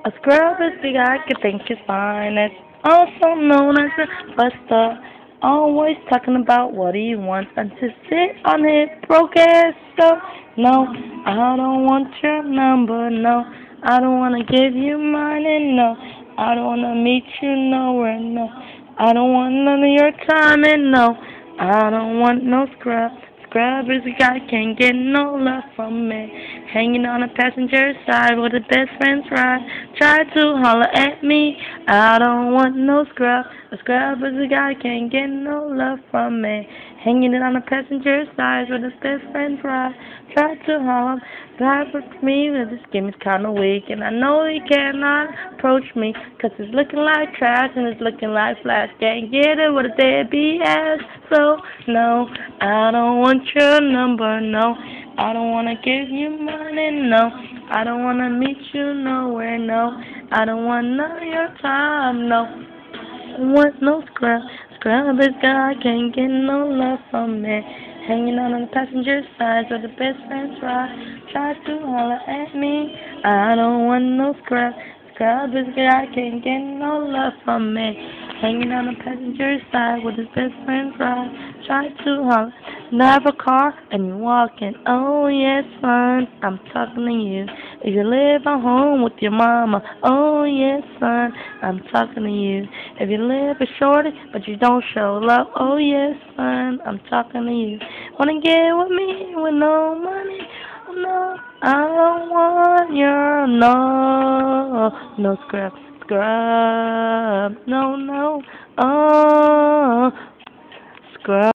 A scrub is the guy you think is fine. It's also known as a buster. Always talking about what he wants and to sit on his broke ass. So, no, I don't want your number. No, I don't want to give you mine. And no, I don't want to meet you nowhere. No, I don't want none of your time. And no, I don't want no scrub. Scrub is a guy can't get no love from me. Hanging on the passenger side with his best friend's ride. Try to holler at me. I don't want no scrub. A scrub is a guy can't get no love from me. Hanging on the passenger side with his best friend's ride. Try to holler back with me, but this game is kinda weak. And I know he cannot approach me, 'cause it's looking like trash and it's looking like flash. Can't get it with a deadbeat ass. So, no, I don't want your number, no. I don't wanna give you money, no. I don't wanna meet you nowhere, no. I don't want none of your time, no. I don't want no scrub. Scrub is guy can't get no love from me. Hanging out on the passenger side with the best friends ride. Try to holler at me. I don't want no scrub. Scrub is guy can't get no love from me. Hanging on the passenger side with his best friend's ride. Try to holler. Drive a car and you're walking. Oh yes, son, I'm talking to you. If you live at home with your mama. Oh yes, son, I'm talking to you. If you live a shorty but you don't show love. Oh yes, son, I'm talking to you. Wanna get with me with no money? Oh, no, I don't want your no scrub, scrub. No, no, oh, scrub.